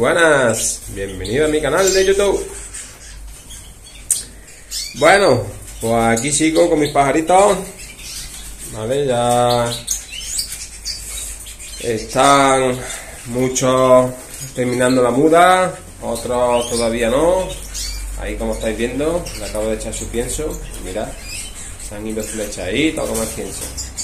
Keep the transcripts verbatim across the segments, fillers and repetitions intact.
buenas, bienvenido a mi canal de YouTube. Bueno, pues aquí sigo con mis pajaritos. Vale, ya están muchos terminando la muda, otros todavía no. Ahí, como estáis viendo, le acabo de echar su pienso. Mirad, se han ido flechaditos como el pienso.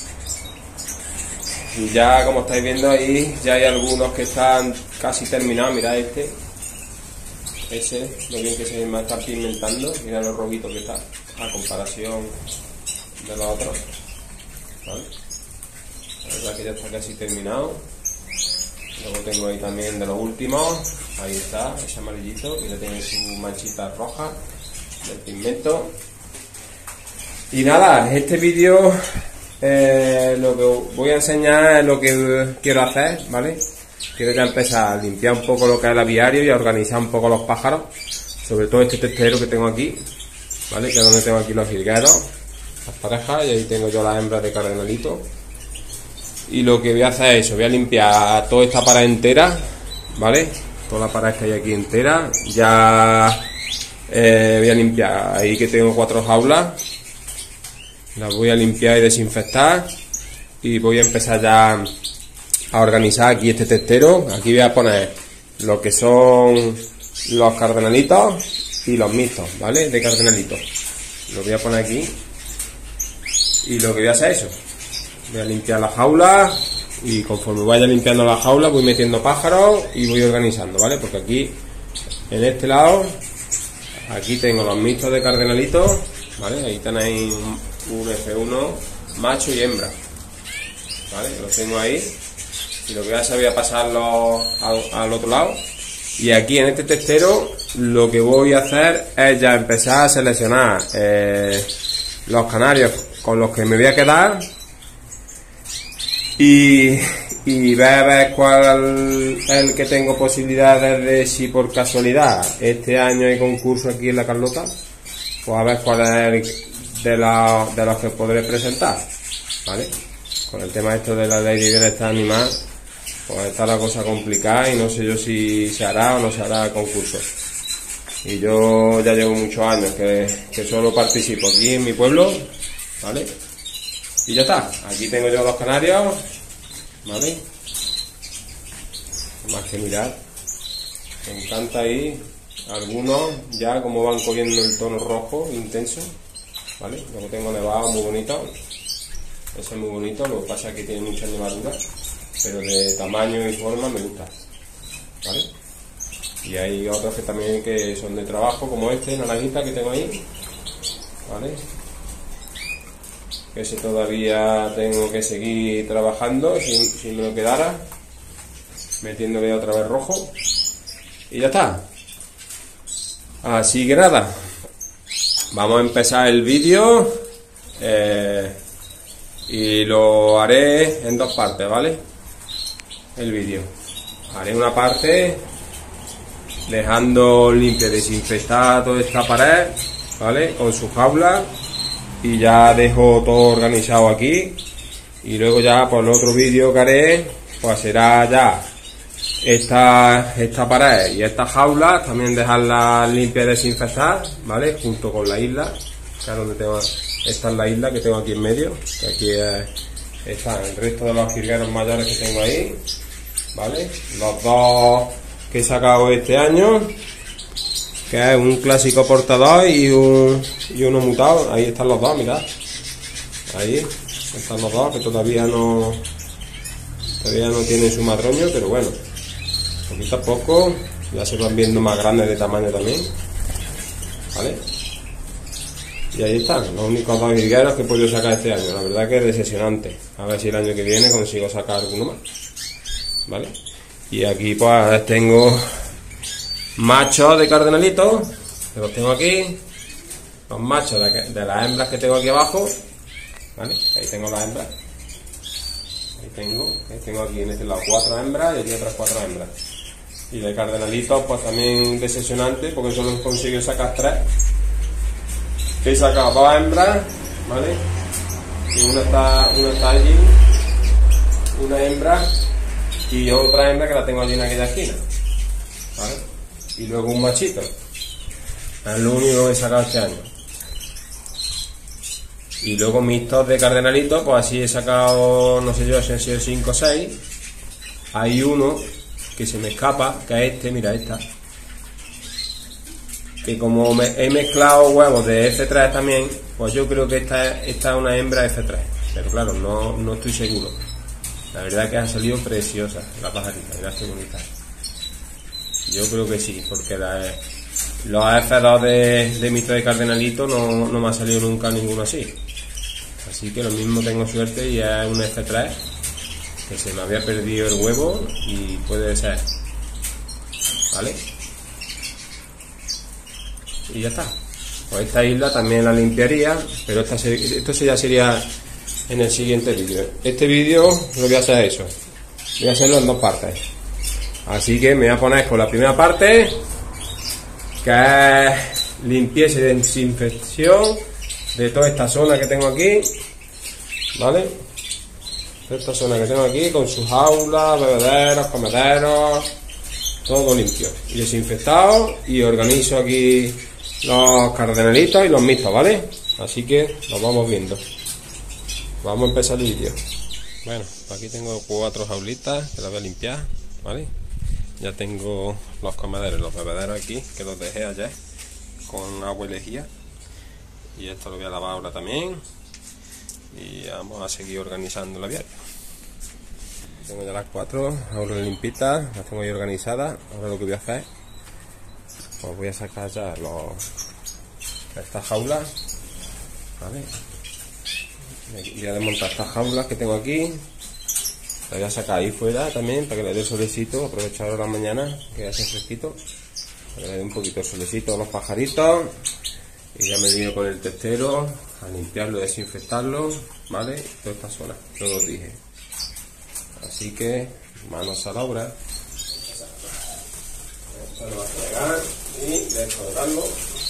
Y ya, como estáis viendo ahí, ya hay algunos que están casi terminados. Mirad este, ese, lo bien que se me está pigmentando. Mirad lo rojito que está a comparación de los otros. ¿Vale? La verdad que ya está casi terminado. Luego tengo ahí también de los últimos. Ahí está, ese amarillito, y ya tiene su manchita roja del pigmento. Y nada, este vídeo eh, lo que voy a enseñar es lo que quiero hacer, ¿vale? Quiero ya empezar a limpiar un poco lo que es el aviario y a organizar un poco los pájaros, sobre todo este testero que tengo aquí, ¿vale? Que es donde tengo aquí los jilgueros, las parejas, y ahí tengo yo las hembras de cardenalito. Y lo que voy a hacer es eso, voy a limpiar toda esta pared entera, ¿vale? Toda la pared que hay aquí entera. Ya eh, voy a limpiar ahí, que tengo cuatro jaulas. Las voy a limpiar y desinfectar. Y voy a empezar ya a organizar aquí este testero. Aquí voy a poner lo que son los cardenalitos y los mixtos, ¿vale? De cardenalitos. Los voy a poner aquí. Y lo que voy a hacer es eso. Voy a limpiar la jaula y conforme vaya limpiando la jaula voy metiendo pájaros y voy organizando, ¿vale? Porque aquí, en este lado, aquí tengo los mixtos de cardenalitos, ¿vale? Ahí tenéis un F uno macho y hembra, ¿vale? Los tengo ahí y lo que voy a hacer, voy a pasarlos al, al otro lado. Y aquí en este testero lo que voy a hacer es ya empezar a seleccionar eh, los canarios con los que me voy a quedar. Y, y ver a ver cuál es el que tengo posibilidades de, si por casualidad este año hay concurso aquí en la Carlota, pues a ver cuál es el de, la, de los que podré presentar, ¿vale? Con el tema esto de la ley de bienestar animal, pues está la cosa complicada y no sé yo si se hará o no se hará el concurso. Y yo ya llevo muchos años que, que solo participo aquí en mi pueblo, ¿vale? Y ya está, aquí tengo yo los canarios, ¿vale? Más que mirar, me encanta ahí, algunos ya como van cogiendo el tono rojo intenso, ¿vale? Luego tengo nevado muy bonito, ese es muy bonito, lo que pasa es que tiene mucha nevadura, pero de tamaño y forma me gusta, ¿vale? Y hay otros que también que son de trabajo, como este, naranjita que tengo ahí, ¿vale? Ese todavía tengo que seguir trabajando, si, si me lo quedara, metiéndole otra vez rojo, y ya está. Así que nada, vamos a empezar el vídeo, eh, y lo haré en dos partes, ¿vale? El vídeo, haré una parte dejando limpia, desinfectada toda esta pared, ¿vale? Con su jaula. Y ya dejo todo organizado aquí. Y luego ya por el otro vídeo que haré, pues será ya esta, esta pared y estas jaulas, también dejarlas limpias y desinfectar, ¿vale? Junto con la isla, que es donde tengo, esta es la isla que tengo aquí en medio, que aquí es, están el resto de los jilgueros mayores que tengo ahí, ¿vale? Los dos que he sacado este año, que es un clásico portador y un y uno mutado. Ahí están los dos, mirad, ahí están los dos que todavía no todavía no tienen su madroño, pero bueno, poquito a poco ya se van viendo más grandes de tamaño también, ¿vale? Y ahí están los únicos dos jilgueros que he podido sacar este año. La verdad que es decepcionante, a ver si el año que viene consigo sacar alguno más, ¿vale? Y aquí pues tengo machos de cardenalitos, que los tengo aquí, los machos de, de las hembras que tengo aquí abajo, ¿vale? Ahí tengo las hembras, ahí tengo, ahí tengo aquí en este lado cuatro hembras y aquí otras cuatro hembras. Y de cardenalitos pues también decepcionante, porque solo he conseguido sacar tres. He sacado dos hembras, ¿vale? Y una está, una está allí, una hembra, y otra hembra que la tengo allí en aquella esquina, ¿vale? Y luego un machito. Es lo único que he sacado este año. Y luego mis tos de cardenalito, pues así he sacado, no sé yo, si han sido cinco o seis. Hay uno que se me escapa, que es este, mira esta. Que como me he mezclado huevos de F tres también, pues yo creo que esta, esta es una hembra F tres. Pero claro, no, no estoy seguro. La verdad es que ha salido preciosa la pajarita, mirad qué bonita. Yo creo que sí, porque la, los F dos de, de mi tos de cardenalito no, no me ha salido nunca ninguno así. Así que lo mismo tengo suerte y es un F tres que se me había perdido el huevo y puede ser, ¿vale? Y ya está. Pues esta isla también la limpiaría, pero esta se, esto ya sería en el siguiente vídeo. Este vídeo lo voy a hacer eso, voy a hacerlo en dos partes. Así que me voy a poner con la primera parte, que es limpieza y desinfección de toda esta zona que tengo aquí, ¿vale? Toda esta zona que tengo aquí con sus jaulas, bebederos, comederos, todo limpio y desinfectado, y organizo aquí los cardenalitos y los mixtos, ¿vale? Así que los vamos viendo. Vamos a empezar el vídeo. Bueno, aquí tengo cuatro jaulitas que las voy a limpiar, ¿vale? Ya tengo los comederos, los bebederos aquí, que los dejé ayer con agua y lejía. Y esto lo voy a lavar ahora también. Y vamos a seguir organizando la viaria. Tengo ya las cuatro jaulas limpitas, las tengo ahí organizadas. Ahora lo que voy a hacer, pues voy a sacar ya los, estas jaulas, ¿vale? Voy a desmontar estas jaulas que tengo aquí. Las voy a sacar ahí fuera también para que le dé el solecito. Aprovechar ahora la mañana que hace fresquito, para que le dé un poquito de solecito a los pajaritos. Y ya me vino con el testero a limpiarlo, desinfectarlo, ¿vale? Toda esta zona, todo os dije. Así que manos a la obra. Esto lo voy a pegar y descolgarlo.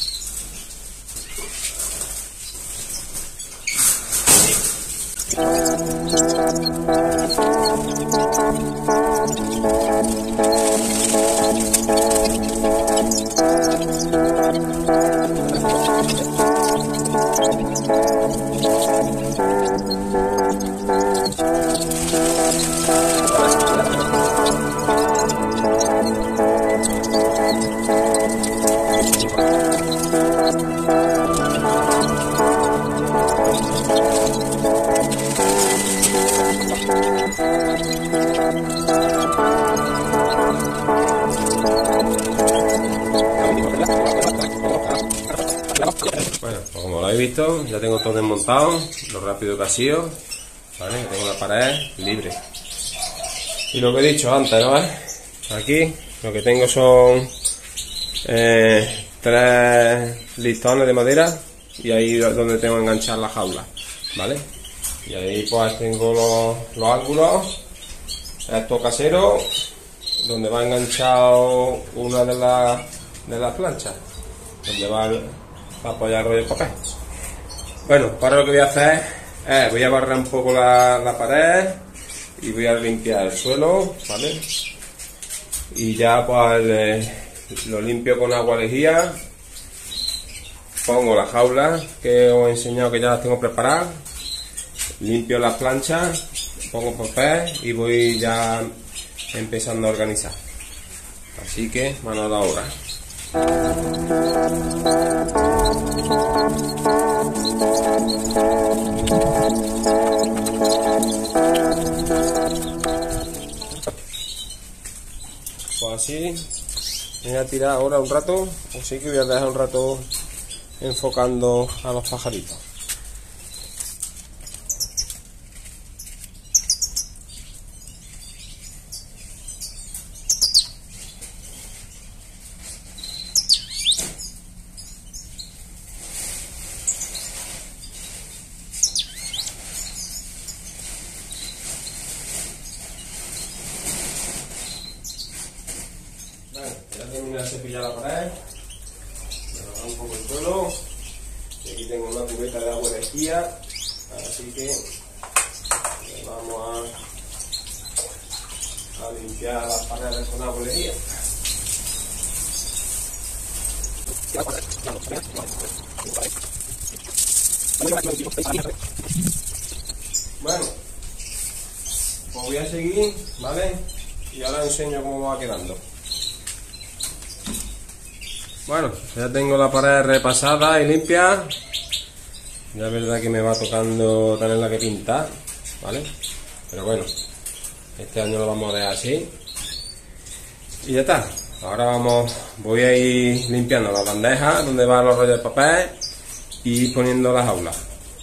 Bueno, pues como lo habéis visto, ya tengo todo desmontado, lo rápido que ha sido, ¿vale? Tengo la pared libre. Y lo que he dicho antes, ¿no? Aquí lo que tengo son eh, tres listones de madera, y ahí es donde tengo que enganchar la jaula, ¿vale? Y ahí pues tengo los, los ángulos, esto casero, donde va enganchado una de las de las planchas, donde va el, para apoyar el rollo de papel. Bueno, ahora lo que voy a hacer es, voy a barrer un poco la, la pared y voy a limpiar el suelo, ¿vale? Y ya pues eh, lo limpio con agua lejía, pongo las jaulas que os he enseñado que ya las tengo preparadas, limpio las planchas, pongo papel y voy ya empezando a organizar. Así que mano a la obra. Pues así me voy a tirar ahora un rato, así que voy a dejar un rato enfocando a los pajaritos. Terminar de cepillar la pared, me bajar un poco el suelo, y aquí tengo una cubeta de agua de lejía, así que vamos a, a limpiar las paredes con agua de lejía. Bueno, pues voy a seguir, ¿vale? Y ahora enseño cómo va quedando. Bueno, ya tengo la pared repasada y limpia. Ya es verdad que me va tocando tenerla que pintar, ¿vale? Pero bueno, este año lo vamos a dejar así. Y ya está. Ahora vamos, voy a ir limpiando las bandejas donde van los rollos de papel y poniendo las aulas.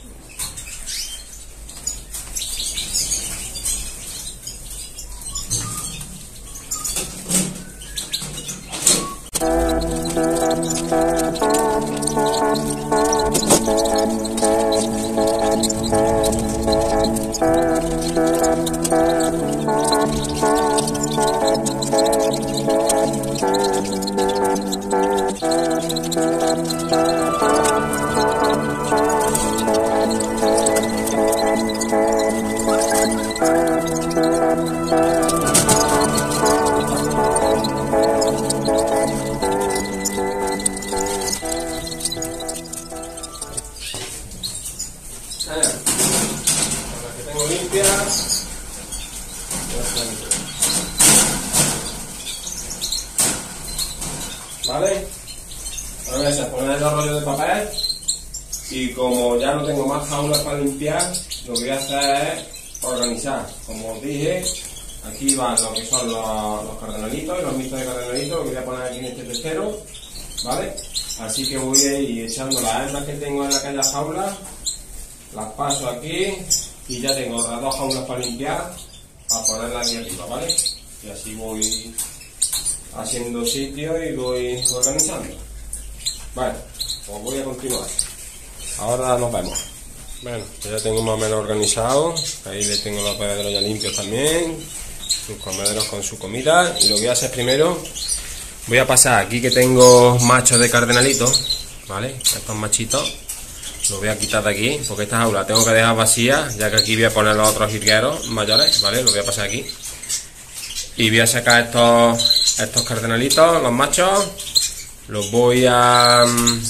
¿Vale? Ahora se poner los rollos de papel y como ya no tengo más jaulas para limpiar, lo que voy a hacer es organizar. Como os dije, aquí van lo que son los, los cardenalitos y los mixtos de cardenalitos, lo que voy a poner aquí en este testero, ¿vale? Así que voy a ir echando las hembras que tengo en aquella jaula, las paso aquí y ya tengo otras dos jaulas para limpiar, para ponerlas aquí arriba, ¿vale? Y así voy haciendo sitio y voy organizando. Vale, pues voy a continuar. Ahora nos vemos. Bueno, ya tengo más o menos organizado. Ahí le tengo los bebederos ya limpios también, sus comederos con su comida. Y lo que voy a hacer primero, voy a pasar aquí que tengo machos de cardenalitos, ¿vale? Estos machitos los voy a quitar de aquí, porque esta jaula tengo que dejar vacía, ya que aquí voy a poner los otros jilgueros mayores, ¿vale? Los voy a pasar aquí. Y voy a sacar estos, estos cardenalitos, los machos, los voy a,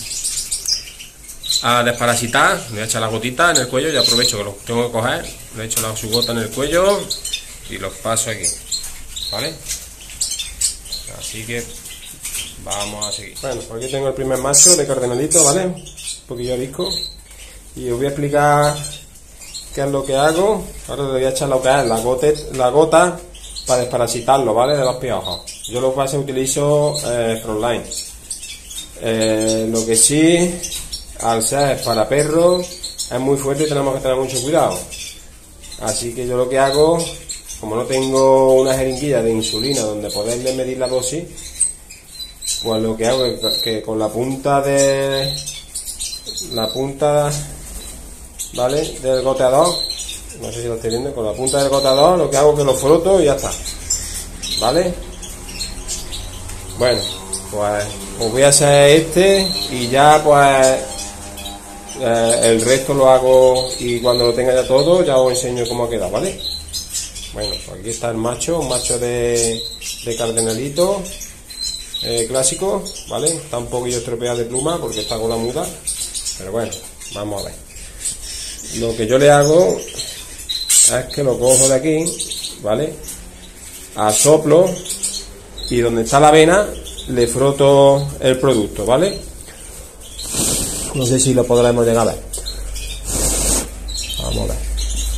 a desparasitar, le voy a echar la gotita en el cuello, ya aprovecho que los tengo que coger, le echo la, su gota en el cuello y los paso aquí, ¿vale? Así que vamos a seguir. Bueno, pues aquí tengo el primer macho de cardenalito, ¿vale? Un poquillo arisco. Y os voy a explicar qué es lo que hago. Ahora le voy a echar lo que es la gota, la gota para desparasitarlo, ¿vale? De los piojos. Yo lo que pasa es que utilizo eh, Frontline. Eh, lo que sí, al ser para perros, es muy fuerte y tenemos que tener mucho cuidado. Así que yo lo que hago, como no tengo una jeringuilla de insulina donde poderle medir la dosis, pues lo que hago es que con la punta de la punta, ¿vale?, del goteador, no sé si lo estoy viendo, con la punta del goteador lo que hago es que lo froto y ya está, ¿vale? Bueno, pues os voy a hacer este y ya pues eh, el resto lo hago y cuando lo tenga ya todo ya os enseño cómo ha quedado, ¿vale? Bueno, pues aquí está el macho, un macho de, de cardenalito eh, clásico, ¿vale? Está un poquillo estropeado de pluma porque está con la muda, pero bueno, vamos a ver. Lo que yo le hago es que lo cojo de aquí, ¿vale? Asoplo y donde está la vena le froto el producto, ¿vale? No sé si lo podremos llegar a ver. Vamos a ver.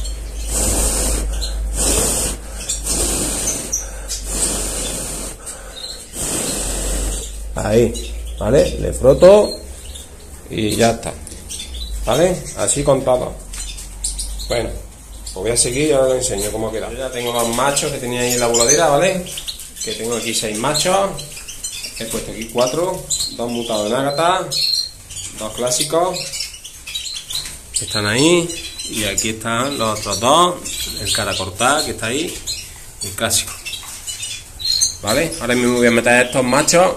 Ahí, ¿vale? Le froto y ya está, ¿vale? Así con todo. Bueno, pues voy a seguir y ahora os enseño cómo queda. Yo ya tengo los machos que tenía ahí en la voladera, ¿vale? Que tengo aquí seis machos. He puesto aquí cuatro, dos mutados en ágata, dos clásicos que están ahí, y aquí están los otros dos, el cara cortada que está ahí, el clásico, ¿vale? Ahora mismo voy a meter estos machos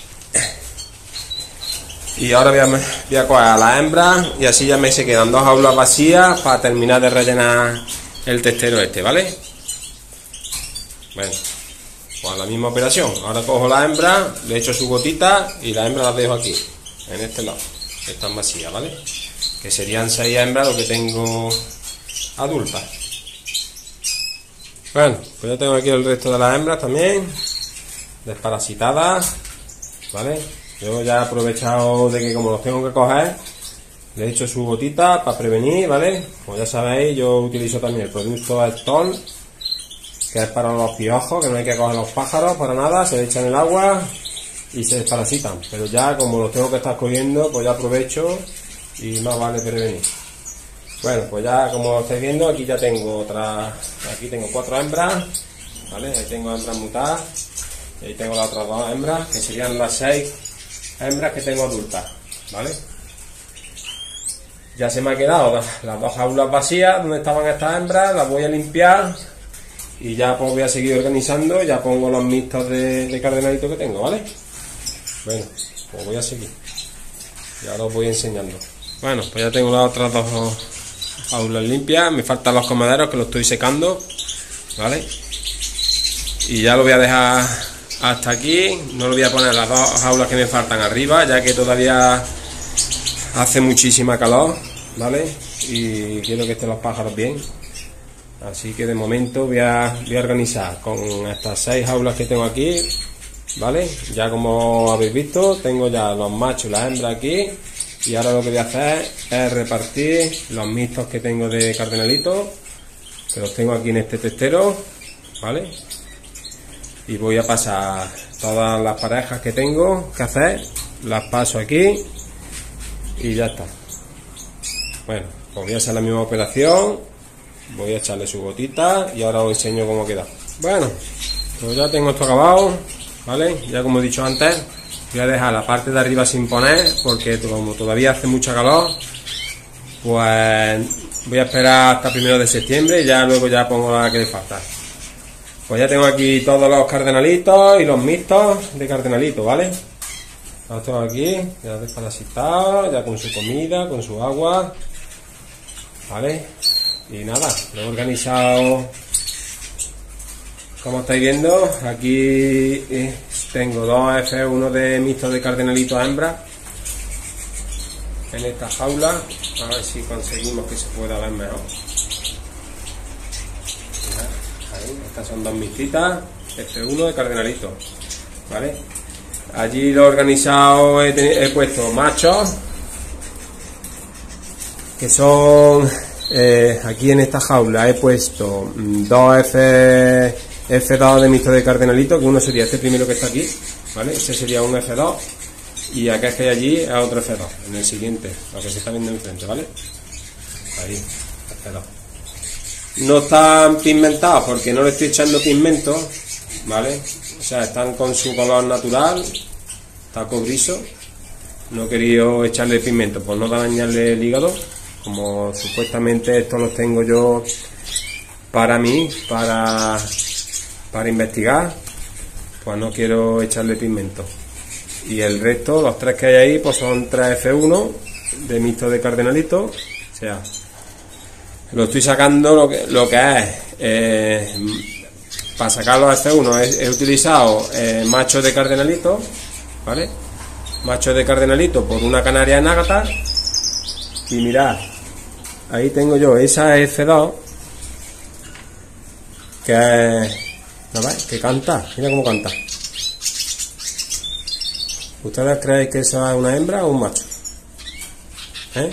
y ahora voy a, voy a coger a la hembra y así ya me se quedan dos jaulas vacías para terminar de rellenar el testero este, ¿vale? Bueno, pues la misma operación. Ahora cojo la hembra, le echo su gotita y la hembra la dejo aquí. en este lado, están vacías, ¿vale? Que serían seis hembras lo que tengo adultas. Bueno, pues ya tengo aquí el resto de las hembras también desparasitadas, ¿vale? Yo ya he aprovechado de que como los tengo que coger, le he hecho su gotita para prevenir, ¿vale? Como ya sabéis, yo utilizo también el producto Stol, que es para los piojos, que no hay que coger los pájaros para nada, se le echan el agua y se desparasitan. Pero ya como los tengo que estar cogiendo, pues ya aprovecho y más vale prevenir. Bueno, pues ya como estáis viendo, aquí ya tengo otra, aquí tengo cuatro hembras, ¿vale? Ahí tengo hembras mutadas, y ahí tengo las otras dos hembras, que serían las seis hembras que tengo adultas, ¿vale? Ya se me ha quedado las dos jaulas vacías donde estaban estas hembras, las voy a limpiar y ya pues voy a seguir organizando, ya pongo los mixtos de, de cardenalito que tengo, ¿vale? Bueno, pues voy a seguir, ya os voy enseñando. Bueno, pues ya tengo las otras dos jaulas limpias, me faltan los comederos que los estoy secando, ¿vale? Y ya lo voy a dejar hasta aquí, no lo voy a poner las dos jaulas que me faltan arriba, ya que todavía hace muchísima calor, ¿vale? Y quiero que estén los pájaros bien. Así que de momento voy a, voy a organizar con estas seis jaulas que tengo aquí, ¿vale? Ya como habéis visto, tengo ya los machos y las hembras aquí. Y ahora lo que voy a hacer es repartir los mixtos que tengo de cardenalito, que los tengo aquí en este testero, ¿vale? Y voy a pasar todas las parejas que tengo que hacer, las paso aquí y ya está. Bueno, pues voy a hacer la misma operación, voy a echarle su gotita y ahora os enseño cómo queda. Bueno, pues ya tengo esto acabado, ¿vale? Ya como he dicho antes, voy a dejar la parte de arriba sin poner porque como todavía hace mucha calor, pues voy a esperar hasta primero de septiembre y ya luego ya pongo la que le falta. Pues ya tengo aquí todos los cardenalitos y los mixtos de cardenalito, ¿vale? Los tengo aquí, ya desparasitados, ya con su comida, con su agua, ¿vale? Y nada, lo he organizado como estáis viendo. Aquí tengo dos F uno de mixtos de cardenalito a hembra en esta jaula, a ver si conseguimos que se pueda ver mejor. Ahí, estas son dos mixtitas F uno de cardenalito, ¿vale? Allí lo he organizado, he, he puesto machos que son eh, aquí en esta jaula he puesto dos F, F dos de mixto de cardenalito, que uno sería este primero que está aquí, ¿vale? Este sería un F dos y acá es que hay allí es otro F dos, en el siguiente, lo que se está viendo enfrente, ¿vale? Ahí, F dos. No están pigmentados porque no le estoy echando pigmento, ¿vale? O sea, están con su color natural, está cobrizo. No he querido echarle pigmento por no dañarle el hígado, como supuestamente estos los tengo yo para mí, para, para investigar, pues no quiero echarle pigmento. Y el resto, los tres que hay ahí, pues son tres F uno de mixto de cardenalito, o sea, lo estoy sacando lo que, lo que es, eh, para sacar los F uno he, he utilizado eh, machos de cardenalito, ¿vale? Machos de cardenalito por una canaria en ágata. Y mirad, ahí tengo yo esa F dos que, ¿no ves? Que canta, mira cómo canta. ¿Ustedes creéis que esa es una hembra o un macho? ¿Eh?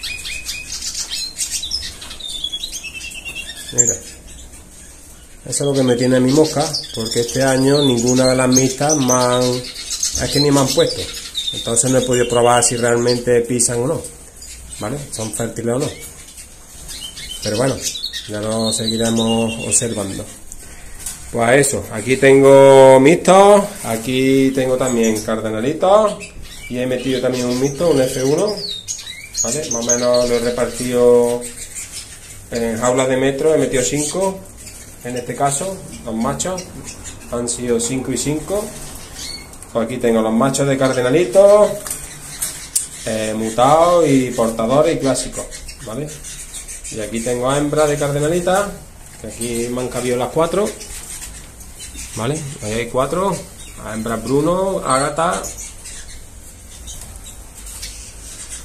Mira, eso es lo que me tiene a mi mosca, porque este año ninguna de las mixtas me han, es que ni me han puesto, entonces no he podido probar si realmente pisan o no, ¿vale? Son fértiles o no, pero bueno, ya lo seguiremos observando. Pues eso, aquí tengo mixtos, aquí tengo también cardenalitos y he metido también un mixto, un F uno, ¿vale? Más o menos lo he repartido en jaulas de metro, he metido cinco, en este caso, los machos han sido cinco y cinco. Pues aquí tengo los machos de cardenalitos, eh, mutados y portadores y clásicos, ¿vale? Y aquí tengo hembras de cardenalita, que aquí me han cabido las cuatro, ¿vale? Ahí hay cuatro, hembras Bruno, Ágata,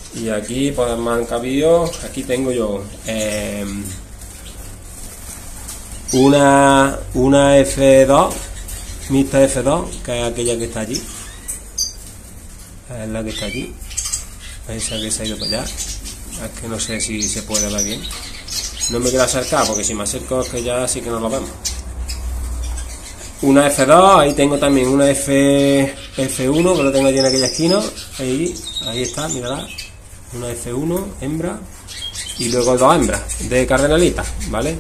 Y aquí pues me han cabido, aquí tengo yo eh, una, una F dos, mixta F dos, que es aquella que está allí. Es la que está allí. Esa que se ha ido para allá. Es que no sé si se puede ver bien. No me quiero acercar porque si me acerco es que ya sí que no lo vemos. Una F dos, ahí tengo también una F, F uno que lo tengo allí en aquella esquina. Ahí, ahí está, mirad. Una F uno, hembra. Y luego dos hembras de cardenalita, ¿vale?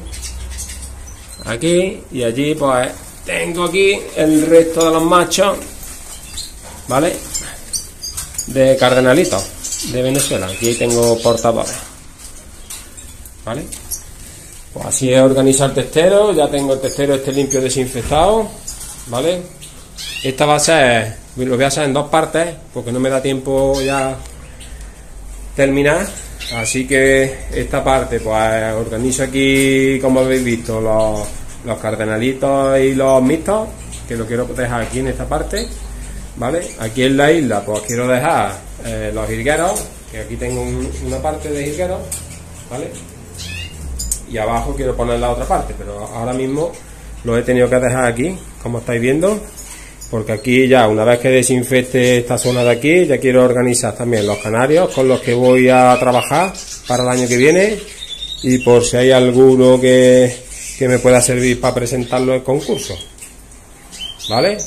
Aquí y allí pues tengo aquí el resto de los machos, ¿vale? De cardenalitos de Venezuela. Aquí tengo portadores, ¿vale? Pues así es organizar el testero. Ya tengo el testero este limpio, desinfectado, ¿vale? Esta va a ser, lo voy a hacer en dos partes porque no me da tiempo ya terminar. Así que esta parte pues organizo aquí, como habéis visto, los, los cardenalitos y los mixtos, que lo quiero dejar aquí en esta parte, ¿vale? Aquí en la isla pues quiero dejar eh, los jilgueros, que aquí tengo un, una parte de jilgueros, ¿vale? Y abajo quiero poner la otra parte, pero ahora mismo lo he tenido que dejar aquí, como estáis viendo, porque aquí ya una vez que desinfecte esta zona de aquí, ya quiero organizar también los canarios con los que voy a trabajar para el año que viene, y por si hay alguno que, que me pueda servir para presentarlo en concurso, ¿vale?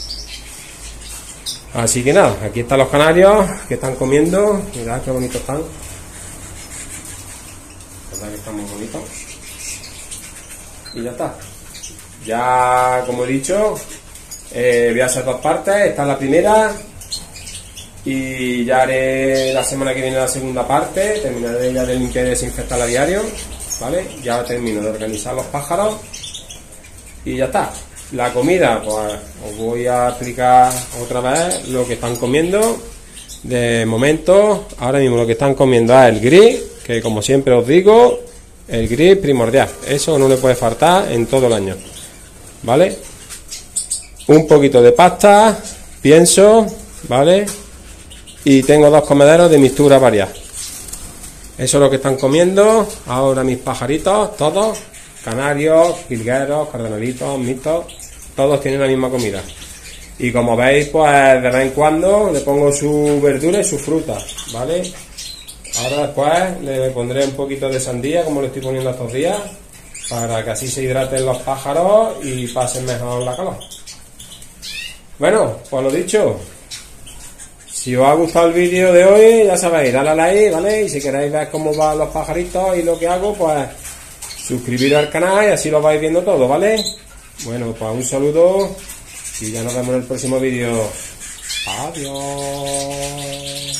Así que nada, aquí están los canarios que están comiendo. Mirad qué bonitos están. La verdad que están muy bonitos. Y ya está. Ya, como he dicho, eh, voy a hacer dos partes. Esta es la primera. Y ya haré la semana que viene la segunda parte. Terminaré ya de limpiar y desinfectar a diario, ¿vale? Ya termino de organizar los pájaros. Y ya está. La comida, pues os voy a explicar otra vez lo que están comiendo. De momento, ahora mismo lo que están comiendo es el gris, que como siempre os digo, el gris primordial. Eso no le puede faltar en todo el año, ¿vale? Un poquito de pasta, pienso, ¿vale? Y tengo dos comederos de mixtura variada. Eso es lo que están comiendo ahora mis pajaritos, todos. Canarios, jilgueros, cardenalitos, mixtos, todos tienen la misma comida. Y como veis, pues de vez en cuando le pongo su verdura y su fruta, ¿vale? Ahora después le pondré un poquito de sandía, como le estoy poniendo estos días, para que así se hidraten los pájaros y pasen mejor la calor. Bueno, pues lo dicho. Si os ha gustado el vídeo de hoy, ya sabéis, dale a like, ¿vale? Y si queréis ver cómo van los pajaritos y lo que hago, pues suscribiros al canal y así lo vais viendo todo, ¿vale? Bueno, pues un saludo y ya nos vemos en el próximo vídeo. Adiós.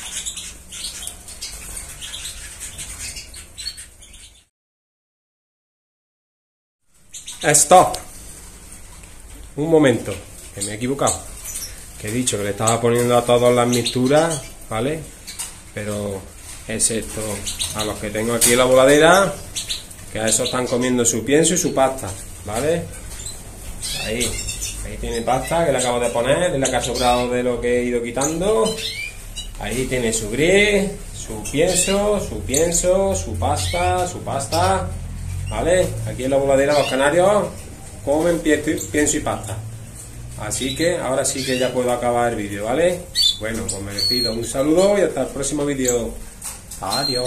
Stop. Un momento, que me he equivocado. Que he dicho que le estaba poniendo a todas las mixturas, ¿vale? Pero es esto, a los que tengo aquí en la voladera, que a eso están comiendo su pienso y su pasta, ¿vale? Ahí, ahí tiene pasta que le acabo de poner, de la que ha sobrado de lo que he ido quitando. Ahí tiene su gris, su pienso, su pienso, su pasta, su pasta, ¿vale? Aquí en la voladera los canarios comen pienso y pasta. Así que ahora sí que ya puedo acabar el vídeo, ¿vale? Bueno, pues me despido, un saludo y hasta el próximo vídeo. Adiós.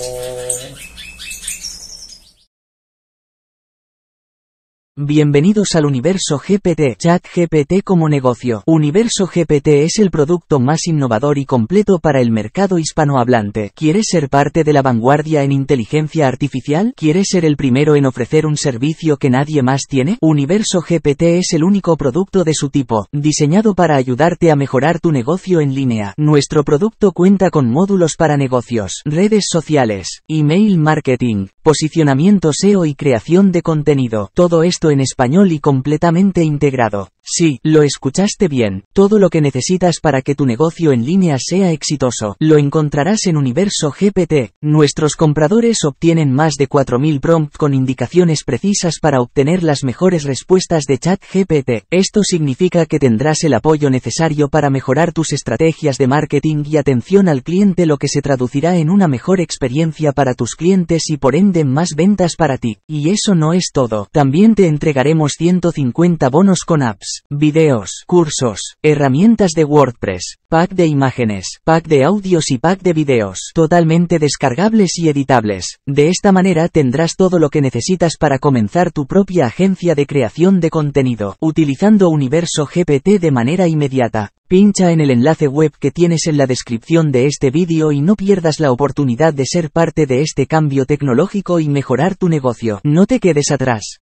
Bienvenidos al Universo G P T, ChatGPT como negocio. Universo G P T es el producto más innovador y completo para el mercado hispanohablante. ¿Quieres ser parte de la vanguardia en inteligencia artificial? ¿Quieres ser el primero en ofrecer un servicio que nadie más tiene? Universo G P T es el único producto de su tipo, diseñado para ayudarte a mejorar tu negocio en línea. Nuestro producto cuenta con módulos para negocios, redes sociales, email marketing, posicionamiento S E O y creación de contenido. Todo esto en español y completamente integrado. Sí, lo escuchaste bien. Todo lo que necesitas para que tu negocio en línea sea exitoso, lo encontrarás en Universo G P T. Nuestros compradores obtienen más de cuatro mil prompts con indicaciones precisas para obtener las mejores respuestas de ChatGPT. Esto significa que tendrás el apoyo necesario para mejorar tus estrategias de marketing y atención al cliente, lo que se traducirá en una mejor experiencia para tus clientes y por ende más ventas para ti. Y eso no es todo. También te entregaremos ciento cincuenta bonos con apps, videos, cursos, herramientas de WordPress, pack de imágenes, pack de audios y pack de videos, totalmente descargables y editables. De esta manera tendrás todo lo que necesitas para comenzar tu propia agencia de creación de contenido, utilizando Universo G P T de manera inmediata. Pincha en el enlace web que tienes en la descripción de este vídeo y no pierdas la oportunidad de ser parte de este cambio tecnológico y mejorar tu negocio. No te quedes atrás.